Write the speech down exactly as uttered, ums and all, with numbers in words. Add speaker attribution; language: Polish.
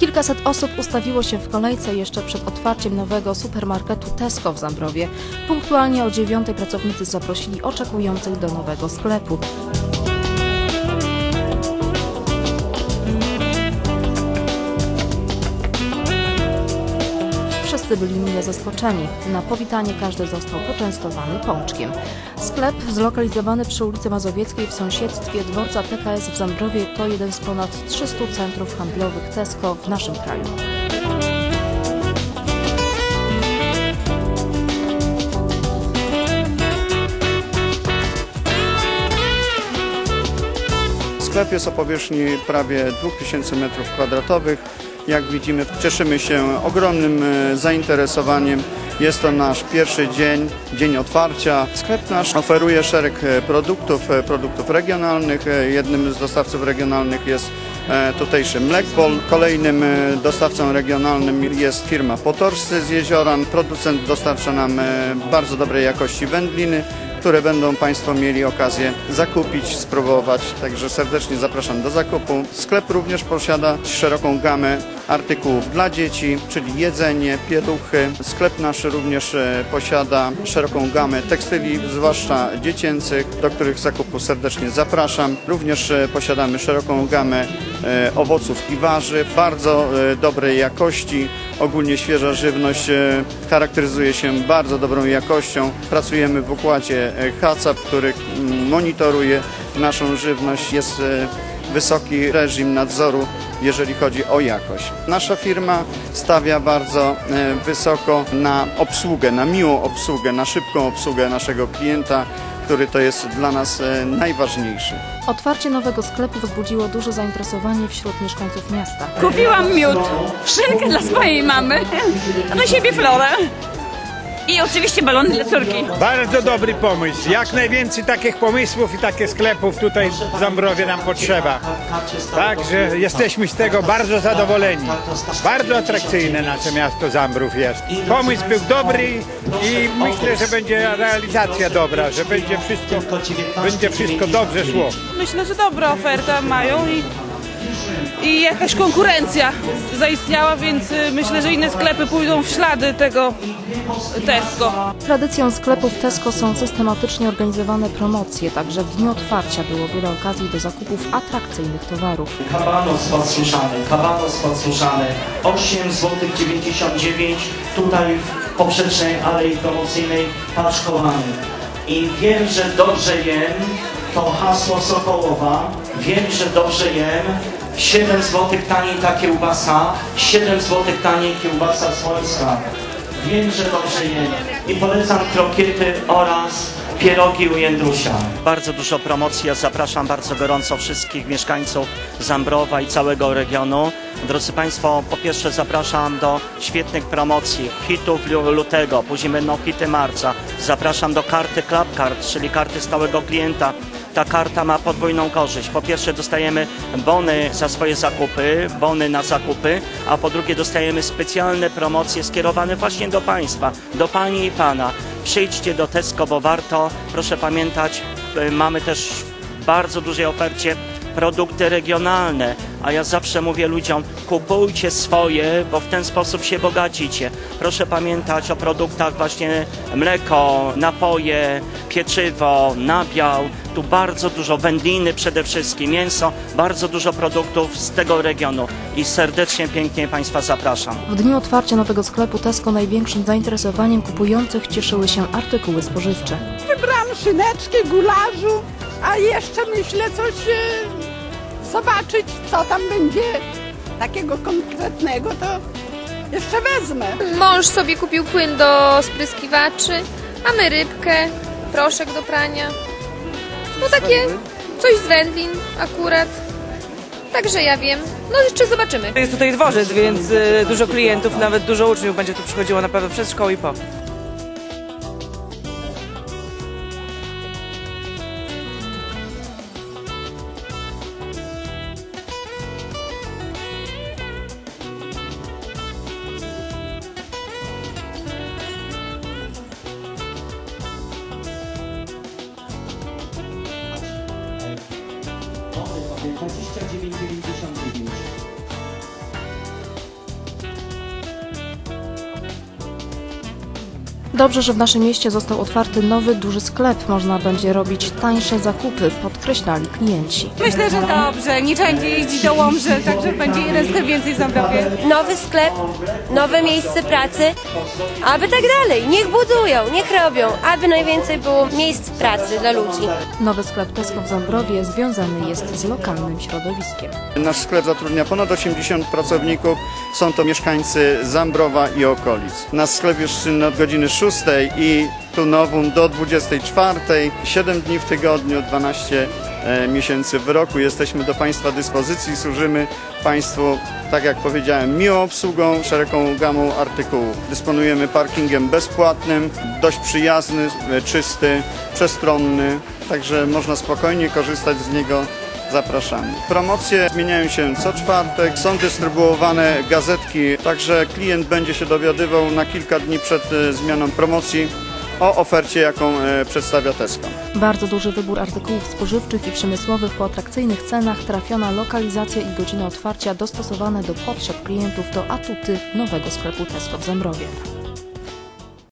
Speaker 1: Kilkaset osób ustawiło się w kolejce jeszcze przed otwarciem nowego supermarketu Tesco w Zambrowie. Punktualnie o dziewiątej pracownicy zaprosili oczekujących do nowego sklepu. Wszyscy byli mile zaskoczeni. Na powitanie każdy został poczęstowany pączkiem. Sklep zlokalizowany przy ulicy Mazowieckiej w sąsiedztwie dworca T K S w Zambrowie to jeden z ponad trzystu centrów handlowych Tesco w naszym kraju.
Speaker 2: Sklep jest o powierzchni prawie dwóch tysięcy metrów kwadratowych. Jak widzimy, cieszymy się ogromnym zainteresowaniem. Jest to nasz pierwszy dzień, dzień otwarcia. Sklep nasz oferuje szereg produktów, produktów regionalnych. Jednym z dostawców regionalnych jest tutejszy Mlekpol. Kolejnym dostawcą regionalnym jest firma Potorscy z Jezioran. Producent dostarcza nam bardzo dobrej jakości wędliny, które będą Państwo mieli okazję zakupić, spróbować. Także serdecznie zapraszam do zakupu. Sklep również posiada szeroką gamę artykułów dla dzieci, czyli jedzenie, pieluchy. Sklep nasz również posiada szeroką gamę tekstyli, zwłaszcza dziecięcych, do których zakupu serdecznie zapraszam. Również posiadamy szeroką gamę owoców i warzyw, bardzo dobrej jakości. Ogólnie świeża żywność charakteryzuje się bardzo dobrą jakością. Pracujemy w układzie H A C C P, który monitoruje naszą żywność. Jest wysoki reżim nadzoru, jeżeli chodzi o jakość. Nasza firma stawia bardzo wysoko na obsługę, na miłą obsługę, na szybką obsługę naszego klienta, który to jest dla nas najważniejszy.
Speaker 1: Otwarcie nowego sklepu wzbudziło duże zainteresowanie wśród mieszkańców miasta.
Speaker 3: Kupiłam miód, szynkę dla swojej mamy, a do siebie florę i oczywiście balony dla córki.
Speaker 4: Bardzo dobry pomysł. Jak najwięcej takich pomysłów i takich sklepów tutaj w Zambrowie nam potrzeba. Także jesteśmy z tego bardzo zadowoleni. Bardzo atrakcyjne nasze miasto Zambrów jest. Pomysł był dobry i myślę, że będzie realizacja dobra, że będzie wszystko, będzie wszystko dobrze szło.
Speaker 5: Myślę, że dobra oferta mają i I jakaś konkurencja zaistniała, więc myślę, że inne sklepy pójdą w ślady tego Tesco.
Speaker 1: Tradycją sklepów Tesco są systematycznie organizowane promocje, także w dniu otwarcia było wiele okazji do zakupów atrakcyjnych towarów.
Speaker 6: Kabanos podsuszany, kabanos podsuszany, osiem złotych dziewięćdziesiąt dziewięć, tutaj w poprzecznej alei promocyjnej paczkowany. I wiem, że dobrze jem, to hasło Sokołowa, wiem, że dobrze jem. siedem złotych taniej ta kiełbasa, siedem złotych taniej kiełbasa słońska. Wiem, że dobrze jem i polecam krokiety oraz pierogi u Jędrusia.
Speaker 7: Bardzo dużo promocji, ja zapraszam bardzo gorąco wszystkich mieszkańców Zambrowa i całego regionu. Drodzy Państwo, po pierwsze zapraszam do świetnych promocji, hitów lutego, później będą hity marca. Zapraszam do karty Club Card, czyli karty stałego klienta. Ta karta ma podwójną korzyść. Po pierwsze dostajemy bony za swoje zakupy, bony na zakupy, a po drugie dostajemy specjalne promocje skierowane właśnie do Państwa, do Pani i Pana. Przyjdźcie do Tesco, bo warto. Proszę pamiętać, mamy też w bardzo dużej ofercie produkty regionalne, a ja zawsze mówię ludziom, kupujcie swoje, bo w ten sposób się bogacicie. Proszę pamiętać o produktach właśnie mleko, napoje, pieczywo, nabiał, tu bardzo dużo wędliny przede wszystkim, mięso, bardzo dużo produktów z tego regionu i serdecznie, pięknie Państwa zapraszam.
Speaker 1: W dniu otwarcia nowego sklepu Tesco największym zainteresowaniem kupujących cieszyły się artykuły spożywcze.
Speaker 8: Wybrałam szyneczkę, gularzu, a jeszcze myślę coś e, zobaczyć, co tam będzie takiego konkretnego, to jeszcze wezmę.
Speaker 9: Mąż sobie kupił płyn do spryskiwaczy, a my rybkę, proszek do prania. No takie coś z wędlin akurat. Także ja wiem, no jeszcze zobaczymy.
Speaker 5: Jest tutaj dworzec, więc y, dużo klientów, nawet dużo uczniów będzie tu przychodziło na pewno przez szkołę i po.
Speaker 6: dwadzieścia dziewięć dziewięćdziesiąt dziewięć.
Speaker 1: Dobrze, że w naszym mieście został otwarty nowy, duży sklep. Można będzie robić tańsze zakupy, podkreślali klienci.
Speaker 10: Myślę, że dobrze. Nie trzeba będzie jeździć do Łomży, także będzie jeden sklep więcej w Zambrowie.
Speaker 11: Nowy sklep, nowe miejsce pracy, aby tak dalej. Niech budują, niech robią, aby najwięcej było miejsc pracy dla ludzi.
Speaker 1: Nowy sklep Tesco w Zambrowie związany jest z lokalnym środowiskiem.
Speaker 2: Nasz sklep zatrudnia ponad osiemdziesięciu pracowników. Są to mieszkańcy Zambrowa i okolic. Nasz sklep jest czynny od godziny szóstej i tu nowum do dwudziestej czwartej. siedem dni w tygodniu, dwanaście miesięcy w roku. Jesteśmy do Państwa dyspozycji, służymy Państwu, tak jak powiedziałem, miłą obsługą, szeroką gamą artykułów. Dysponujemy parkingiem bezpłatnym, dość przyjazny, czysty, przestronny, także można spokojnie korzystać z niego. Zapraszamy. Promocje zmieniają się co czwartek, są dystrybuowane gazetki, także klient będzie się dowiadywał na kilka dni przed zmianą promocji o ofercie, jaką przedstawia Tesco.
Speaker 1: Bardzo duży wybór artykułów spożywczych i przemysłowych po atrakcyjnych cenach, trafiona lokalizacja i godziny otwarcia dostosowane do potrzeb klientów to atuty nowego sklepu Tesco w Zambrowie.